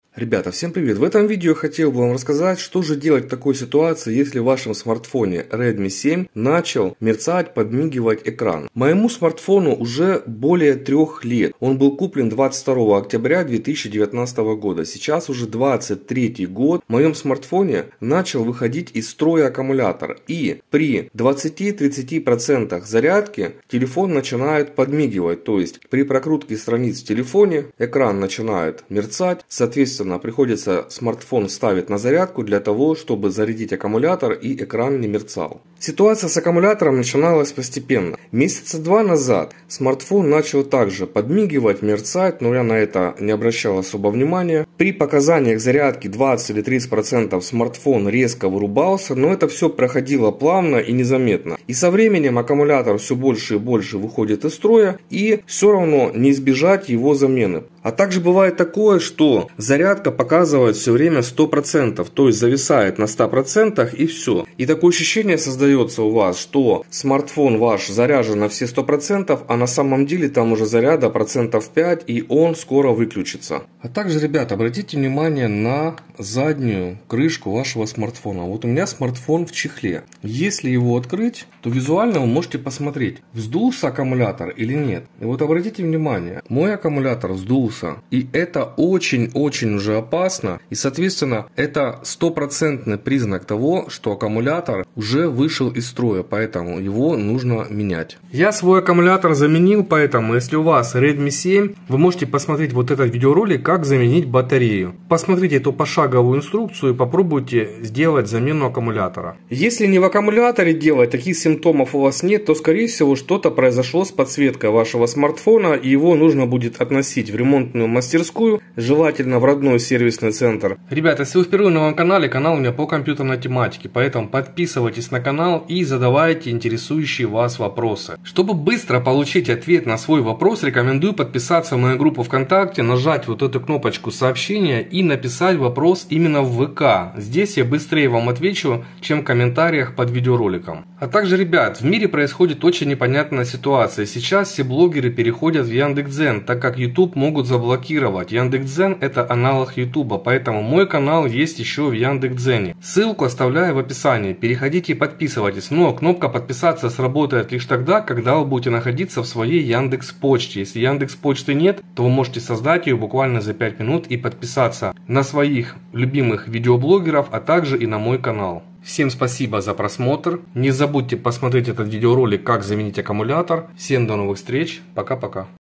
Ребята, всем привет! В этом видео я хотел бы вам рассказать, что же делать в такой ситуации, если в вашем смартфоне Redmi 7 начал мерцать, подмигивать экран. Моему смартфону уже более 3 лет. Он был куплен 22 октября 2019 года. Сейчас уже 23 год. В моем смартфоне начал выходить из строя аккумулятор. И при 20-30% зарядки телефон начинает подмигивать. То есть при прокрутке страниц в телефоне экран начинает мерцать. Соответственно, приходится смартфон ставить на зарядку для того, чтобы зарядить аккумулятор и экран не мерцал. Ситуация с аккумулятором начиналась постепенно. Месяца 2 назад смартфон начал также подмигивать, мерцать, но я на это не обращал особо внимания. При показаниях зарядки 20 или 30% смартфон резко вырубался, но это все проходило плавно и незаметно. И со временем аккумулятор все больше и больше выходит из строя, и все равно не избежать его замены. А также бывает такое, что зарядка показывает все время 100%, то есть зависает на 100% и все. И такое ощущение создается у вас, что смартфон ваш заряжен на все 100%, а на самом деле там уже заряда 5% и он скоро выключится. А также, ребята, обратите внимание на заднюю крышку вашего смартфона. Вот у меня смартфон в чехле. Если его открыть, то визуально вы можете посмотреть, вздулся аккумулятор или нет. И вот обратите внимание, мой аккумулятор вздулся. И это очень-очень уже опасно. И соответственно это 100% признак того, что аккумулятор уже вышел из строя. Поэтому его нужно менять. Я свой аккумулятор заменил, поэтому если у вас Redmi 7, вы можете посмотреть вот этот видеоролик, как заменить батарею. Посмотрите эту пошаговую инструкцию и попробуйте сделать замену аккумулятора. Если не в аккумуляторе делать, таких симптомов у вас нет, то скорее всего что-то произошло с подсветкой вашего смартфона, и его нужно будет относить в ремонтную мастерскую, желательно в родной сервисный центр. Ребята, если вы впервые на моем канале, канал у меня по компьютерной тематике, поэтому подписывайтесь на канал и задавайте интересующие вас вопросы. Чтобы быстро получить ответ на свой вопрос, рекомендую подписаться в мою группу ВКонтакте, нажать вот эту кнопочку сообщения и написать вопрос именно в ВК. Здесь я быстрее вам отвечу, чем в комментариях под видеороликом. А также, ребят, в мире происходит очень непонятная ситуация. Сейчас все блогеры переходят в Яндекс.Дзен, так как YouTube могут заблокировать. Яндекс.Дзен это аналог YouTube, поэтому мой канал есть еще в Яндекс.Дзене. Ссылку оставляю в описании. Переходите и подписывайтесь. Но кнопка подписаться сработает лишь тогда, когда вы будете находиться в своей Яндекс.Почте. Если Яндекс.Почты нет, то вы можете создать ее буквально за 5 минут и подписаться на своих любимых видеоблогеров, а также и на мой канал. Всем спасибо за просмотр. Не забудьте посмотреть этот видеоролик, как заменить аккумулятор. Всем до новых встреч. Пока-пока.